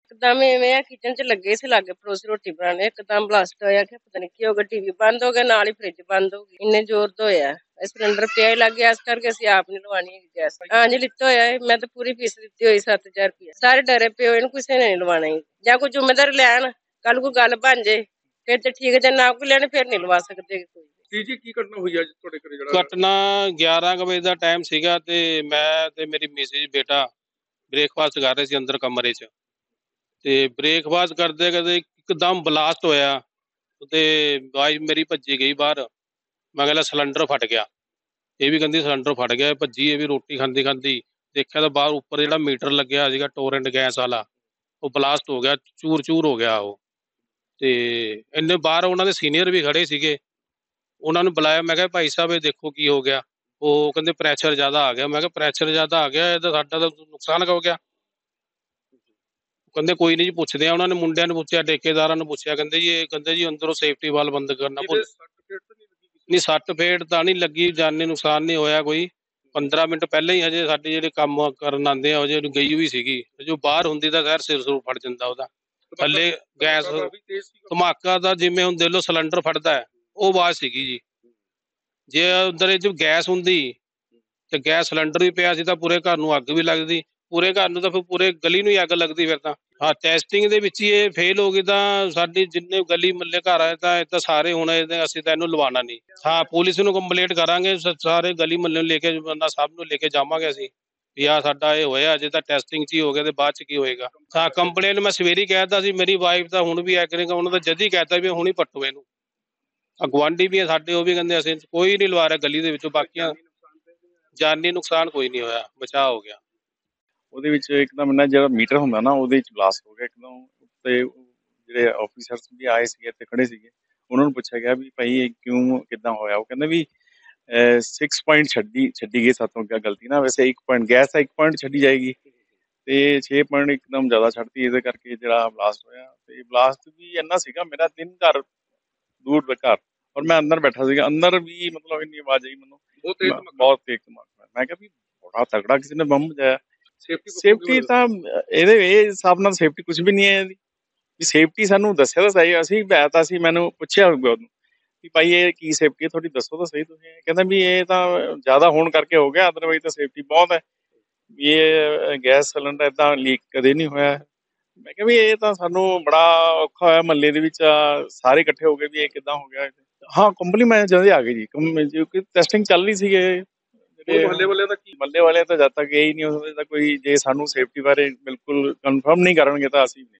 ਇੱਕਦਮ ਇਵੇਂ ਆ ਕਿਚਨ 'ਚ ਲੱਗੇ ਸੀ ਲਾਗੇ ਪੜੋਸੀ ਰੋਟੀ ਬਣਾਉਣੇ, ਇੱਕਦਮ ਬਲਾਸਟ ਹੋਇਆ ਕਿ ਪਤਾ ਨੀ ਕੀ ਹੋ ਗਿਆ, ਟੀਵੀ ਬੰਦ ਹੋ ਗਿਆ, ਨਾਲ ਹੀ ਫ੍ਰਿਜ ਬੰਦ ਹੋ ਗਈ, ਇੰਨੇ ਜ਼ੋਰ ਤੋਂ ਹੋਇਆ। ਸਿਲੰਡਰ ਪਿਆ ਹੀ ਲੱਗ ਗਿਆ, ਇਸ ਕਰਕੇ ਅਸੀਂ ਆਪ ਨੀ ਲਵਾਉਣੀ ਹੈਗੀ ਗੈਸ। ਹਾਂਜੀ ਲਿੱਤਾ ਹੋਇਆ ਹੈ, ਮੈਂ ਤਾਂ ਪੂਰੀ ਫੀਸ ਦਿੱਤੀ ਹੋਈ 7,000 ਰੁਪਇਆ। ਸਾਰੇ ਡਰੇ ਪਏ ਹੋਏ, ਇਹਨੂੰ ਕਿਸੇ ਨੇ ਨੀ ਲਵਾਉਣਾ ਜੀ। ਜਾਂ ਕੋਈ ਜ਼ਿੰਮੇਦਾਰ ਲੈਣ, ਕੱਲ ਕੋਈ ਗੱਲ ਬਣ ਜੇ ਫਿਰ ਤੇ ਠੀਕ ਹੈ, ਜੇ ਨਾ ਕੋਈ ਲੈਣ ਫਿਰ ਨੀ ਲਵਾ ਸਕਦੇ ਕੋਈ। ਜੀ ਕੀ ਘਟਨਾ ਹੋਈ ਅੱਜ ਤੁਹਾਡੇ ਘਰੇ? ਜਿਹੜਾ ਘਟਨਾ 11 ਵਜੇ ਦਾ ਟਾਈਮ ਸੀਗਾ ਤੇ ਮੈਂ ਤੇ ਮੇਰੀ ਮਿਸਿਸ ਬੇਟਾ ਬ੍ਰੇਕਫਾਸਟ ਕਰ ਰਹੇ ਸੀ ਅੰਦਰ ਕਮਰੇ 'ਚ, ਤੇ ਬ੍ਰੇਕਫਾਸਟ ਕਰਦੇ ਕਰਦੇ ਇੱਕਦਮ ਬਲਾਸਟ ਹੋਇਆ ਤੇ ਵਾਈਫ ਮੇਰੀ ਭੱਜੀ ਗਈ ਬਾਹਰ। ਮੈਂ ਕਹਿੰਦਾ ਸਿਲੰਡਰ ਫਟ ਗਿਆ, ਇਹ ਵੀ ਕਹਿੰਦੀ ਸਿਲੰਡਰ ਫਟ ਗਿਆ, ਭੱਜੀ ਇਹ ਵੀ ਰੋਟੀ ਖਾਂਦੀ ਖਾਂਦੀ ਦੇਖਿਆ ਤਾਂ ਬਾਹਰ ਉੱਪਰ ਜਿਹੜਾ ਮੀਟਰ ਲੱਗਿਆ ਸੀਗਾ ਟੋਰੈਂਟ ਗੈਸ ਵਾਲਾ, ਉਹ ਬਲਾਸਟ ਹੋ ਗਿਆ, ਚੂਰ ਚੂਰ ਹੋ ਗਿਆ ਉਹ। ਤੇ ਇੰਨੇ ਬਾਹਰ ਉਹਨਾਂ ਦੇ ਸੀਨੀਅਰ ਵੀ ਖੜੇ ਸੀਗੇ, ਉਹਨਾਂ ਨੂੰ ਬੁਲਾਇਆ, ਮੈਂ ਕਿਹਾ ਭਾਈ ਸਾਹਿਬ ਇਹ ਦੇਖੋ ਕੀ ਹੋ ਗਿਆ। ਉਹ ਕਹਿੰਦੇ ਪ੍ਰੈਸ਼ਰ ਜ਼ਿਆਦਾ ਆ ਗਿਆ। ਮੈਂ ਕਿਹਾ ਪ੍ਰੈਸ਼ਰ ਜ਼ਿਆਦਾ ਆ ਗਿਆ, ਇਹ ਤਾਂ ਸਾਡਾ ਤਾਂ ਨੁਕਸਾਨ ਹੋ ਗਿਆ। ਕਹਿੰਦੇ ਕੋਈ ਨਹੀਂ ਜੀ, ਪੁੱਛਦੇ ਆ। ਉਹਨਾਂ ਨੇ ਮੁੰਡਿਆਂ ਨੂੰ ਪੁੱਛਿਆ, ਠੇਕੇਦਾਰਾਂ ਨੂੰ ਪੁੱਛਿਆ, ਕਹਿੰਦੇ ਜੀ ਇਹ ਕਹਿੰਦੇ ਜੀ ਅੰਦਰੋਂ ਸੇਫਟੀ ਵਾਲ ਬੰਦ ਕਰਨਾ ਭੁੱਲ। ਨਹੀਂ ਸੱਟ ਫੇਟ ਤਾਂ ਨਹੀਂ ਲੱਗੀ, ਜਾਨੀ ਨੁਕਸਾਨ ਨਹੀਂ ਹੋਇਆ ਕੋਈ। 15 ਮਿੰਟ ਪਹਿਲਾਂ ਹੀ ਹਜੇ ਸਾਡੇ ਜਿਹੜੇ ਕੰਮ ਕਰਨ ਆਉਂਦੇ ਆ ਹਜੇ ਗਈ ਵੀ ਸੀਗੀ, ਜੋ ਬਾਹਰ ਹੁੰਦੀ ਤਾਂ ਖੈਰ ਸਿਰ ਸੁਰ ਫੜ ਜਾਂਦਾ ਉਹਦਾ। ਥੱਲੇ ਗੈਸ ਧਮਾਕਾ ਤਾਂ ਜਿਵੇਂ ਹੁਣ ਦੇਖ ਲਓ ਸਿਲੰਡਰ ਫਟਦਾ ਹੈ, ਉਹ ਆਵਾਜ਼ ਸੀਗੀ ਜੀ। ਜੇ ਉਧਰ ਚ ਗੈਸ ਹੁੰਦੀ ਤੇ ਗੈਸ ਸਿਲੰਡਰ ਵੀ ਪਿਆ ਸੀ ਤਾਂ ਪੂਰੇ ਘਰ ਨੂੰ ਅੱਗ ਵੀ ਲੱਗਦੀ, ਪੂਰੇ ਘਰ ਨੂੰ ਤਾਂ ਫਿਰ ਪੂਰੇ ਗਲੀ ਨੂੰ ਹੀ ਅੱਗ ਲੱਗਦੀ ਫਿਰ ਤਾਂ। ਹਾਂ ਟੈਸਟਿੰਗ ਦੇ ਵਿੱਚ ਹੀ ਇਹ ਫੇਲ ਹੋ ਗਈ ਤਾਂ ਸਾਡੀ ਜਿੰਨੇ ਗਲੀ ਮੱਲੇ ਘਰ ਆਏ ਤਾਂ ਇਹ ਤਾਂ ਸਾਰੇ ਹੁਣ ਅਸੀਂ ਤਾਂ ਇਹਨੂੰ ਲਵਾਉਣਾ ਨਹੀਂ। ਹਾਂ ਪੁਲਿਸ ਨੂੰ ਕੰਪਲੇਂਟ ਕਰਾਂਗੇ, ਸਾਰੇ ਗਲੀ ਮੱਲੇ ਨੂੰ ਲੈ ਕੇ ਬੰਦਾ ਸਭ ਨੂੰ ਲੈ ਕੇ ਜਾਵਾਂਗੇ ਅਸੀਂ ਵੀ ਆਹ ਸਾਡਾ ਇਹ ਹੋਇਆ, ਅਜੇ ਤਾਂ ਟੈਸਟਿੰਗ 'ਚ ਹੀ ਹੋ ਗਿਆ ਤੇ ਬਾਅਦ 'ਚ ਕੀ ਹੋਏਗਾ। ਹਾਂ ਕੰਪਲੇਂਟ ਮੈਂ ਸਵੇਰੇ ਹੀ ਕਹਿਤਾ ਸੀ, ਮੇਰੀ ਵਾਈਫ ਤਾਂ ਹੁਣ ਵੀ ਐਗਰੀਗਾ, ਉਹਨਾਂ ਦਾ ਜਦ ਹੀ ਕਹਿਤਾ ਵੀ ਹੁਣ ਹੀ ਪੱਟੋ ਇਹਨੂੰ। ਗੁਆਂਢੀ ਵੀ ਆ ਸਾਡੇ, ਉਹ ਵੀ ਕਹਿੰਦੇ ਅਸੀਂ ਕੋਈ ਨਹੀਂ ਲਵਾ ਰਿਹਾ ਗਲੀ ਦੇ ਵਿੱਚੋਂ, ਬਾਕੀਆਂ ਜਾਨੀ ਨੁਕਸਾਨ ਕੋਈ ਨਹੀਂ ਹੋਇਆ, ਬਚਾਅ ਹੋ ਗਿਆ। ਉਹਦੇ ਵਿੱਚ ਇੱਕਦਮ ਨਾ ਜਿਹੜਾ ਮੀਟਰ ਹੁੰਦਾ ਨਾ ਉਹਦੇ ਵਿੱਚ ਬਲਾਸਟ ਹੋ ਗਿਆ ਇੱਕਦਮ। ਤੇ ਜਿਹੜੇ ਆਫੀਸਰਸ ਵੀ ਆਏ ਸੀਗੇ ਇੱਥੇ ਖੜੇ ਸੀਗੇ, ਉਹਨਾਂ ਨੂੰ ਪੁੱਛਿਆ ਗਿਆ ਵੀ ਭਾਈ ਇਹ ਕਿਉਂ ਕਿੱਦਾਂ ਹੋਇਆ। ਉਹ ਕਹਿੰਦੇ ਵੀ 6 ਪੁਆਇੰਟ ਛੱਡੀ ਗਈ ਸਾਤੋਂ ਕਿਆ ਗਲਤੀ ਨਾ, ਵੈਸੇ 1 ਪੁਆਇੰਟ ਗੈਸ ਦਾ 1 ਪੁਆਇੰਟ ਛੱਡੀ ਜਾਏਗੀ ਤੇ 6 ਪੁਆਇੰਟ ਇੱਕਦਮ ਜ਼ਿਆਦਾ ਛੱਡਤੀ, ਇਹਦੇ ਕਰਕੇ ਜਿਹੜਾ ਬਲਾਸਟ ਹੋਇਆ। ਤੇ ਬਲਾਸਟ ਵੀ ਇੰਨਾ ਸੀਗਾ, ਮੇਰਾ 3 ਘਰ ਦੂਰ ਦਾ ਘਰ ਔਰ ਮੈਂ ਅੰਦਰ ਬੈਠਾ ਸੀਗਾ, ਅੰਦਰ ਵੀ ਮਤਲਬ ਇੰਨੀ ਆਵਾਜ਼ ਆਈ ਮੈਨੂੰ ਬਹੁਤ ਤੇਜ਼ ਧਮਾਕਾ। ਮੈਂ ਕਿਹਾ ਵੀ ਬੜਾ ਤਗੜਾ ਕਿਸੇ ਨੇ ਬੰਬ ਵਜਾਇਆ। ਸੇਫਟੀ ਤਾਂ ਇਹਦੇ ਇਹ ਹਿਸਾਬ ਨਾਲ ਸੇਫਟੀ ਕੁਝ ਵੀ ਨਹੀਂ ਹੈ ਇਹਦੀ, ਵੀ ਸੇਫਟੀ ਸਾਨੂੰ ਦੱਸਿਆ ਤਾਂ ਸਹੀ, ਅਸੀਂ ਤਾਂ ਅਸੀਂ ਮੈਨੂੰ ਪੁੱਛਿਆ ਹੋਊਗਾ ਉਹਨੂੰ ਵੀ ਭਾਈ ਇਹ ਕੀ ਸੇਫਟੀ ਹੈ ਤੁਹਾਡੀ, ਦੱਸੋ ਤਾਂ ਸਹੀ ਤੁਸੀਂ। ਕਹਿੰਦਾ ਵੀ ਇਹ ਤਾਂ ਜ਼ਿਆਦਾ ਹੋਣ ਕਰਕੇ ਹੋ ਗਿਆ, ਅਦਰਵਾਈਜ਼ ਤਾਂ ਸੇਫਟੀ ਬਹੁਤ ਹੈ, ਵੀ ਇਹ ਗੈਸ ਸਿਲੰਡਰ ਏਦਾਂ ਲੀਕ ਕਦੇ ਨਹੀਂ ਹੋਇਆ। ਮੈਂ ਕਿਹਾ ਵੀ ਇਹ ਤਾਂ ਸਾਨੂੰ ਬੜਾ ਔਖਾ ਹੋਇਆ, ਮਹੱਲੇ ਦੇ ਵਿੱਚ ਸਾਰੇ ਇਕੱਠੇ ਹੋ ਗਏ ਵੀ ਇਹ ਕਿੱਦਾਂ ਹੋ ਗਿਆ। ਹਾਂ ਕੰਪਨੀ ਮੈਨੇਜਰ ਆ ਗਏ ਜੀ, ਕਿਉਂਕਿ ਟੈਸਟਿੰਗ ਚੱਲ ਰਹੀ ਸੀਗੇ। ਮਹੱਲੇ ਵਾਲੇ ਤਾਂ ਜਦ ਤੱਕ ਇਹ ਹੀ ਨਹੀਂ ਹੋ ਸਕਦਾ ਕੋਈ, ਜੇ ਸਾਨੂੰ ਸੇਫਟੀ ਬਾਰੇ ਬਿਲਕੁਲ ਕਨਫਰਮ ਨਹੀਂ ਕਰਨਗੇ ਤਾਂ ਅਸੀਂ